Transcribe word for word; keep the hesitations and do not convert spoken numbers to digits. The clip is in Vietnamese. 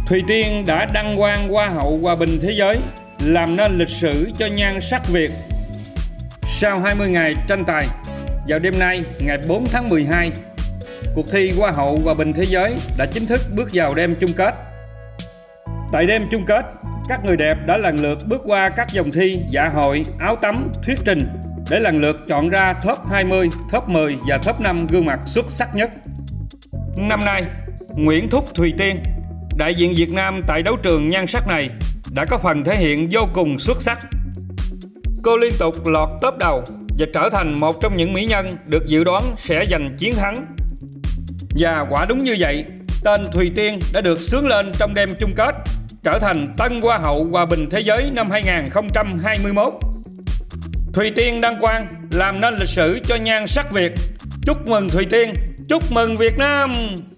Thùy Tiên đã đăng quang Hoa hậu Hòa bình Thế giới, làm nên lịch sử cho nhan sắc Việt. Sau hai mươi ngày tranh tài, vào đêm nay ngày bốn tháng mười hai, cuộc thi Hoa hậu Hòa bình Thế giới đã chính thức bước vào đêm chung kết. Tại đêm chung kết, các người đẹp đã lần lượt bước qua các vòng thi dạ hội, áo tắm, thuyết trình để lần lượt chọn ra top hai mươi, top mười và top năm gương mặt xuất sắc nhất. Năm nay, Nguyễn Thúc Thùy Tiên, đại diện Việt Nam tại đấu trường nhan sắc này, đã có phần thể hiện vô cùng xuất sắc. Cô liên tục lọt top đầu và trở thành một trong những mỹ nhân được dự đoán sẽ giành chiến thắng. Và quả đúng như vậy, tên Thùy Tiên đã được xướng lên trong đêm chung kết, trở thành tân Hoa hậu Hòa bình Thế giới năm hai nghìn không trăm hai mươi mốt. Thùy Tiên đăng quang làm nên lịch sử cho nhan sắc Việt. Chúc mừng Thùy Tiên, chúc mừng Việt Nam!